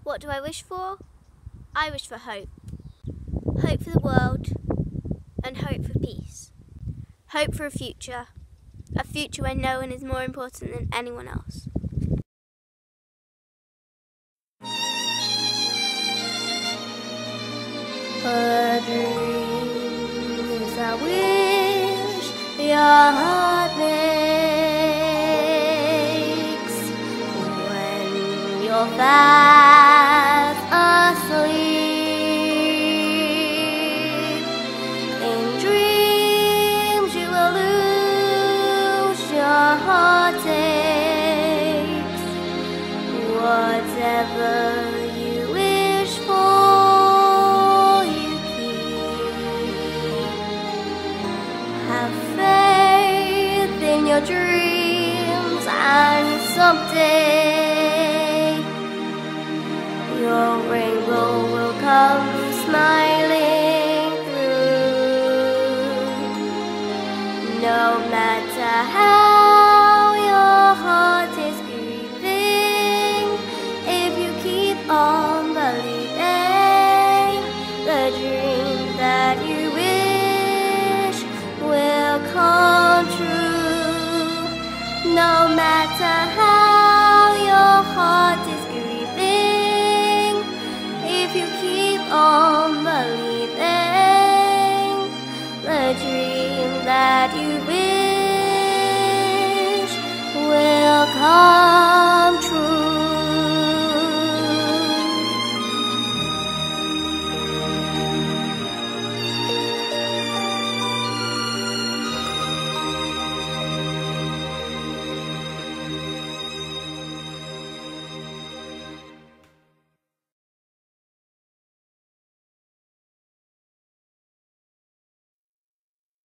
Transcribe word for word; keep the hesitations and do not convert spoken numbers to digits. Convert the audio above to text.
What do I wish for? I wish for hope. Hope for the world and hope for peace. Hope for a future. A future where no one is more important than anyone else. A dream is a wish your heart makes when you're fast asleep. In dreams you will lose your heartaches. Whatever you wish for, your dreams, and someday your rainbow will come.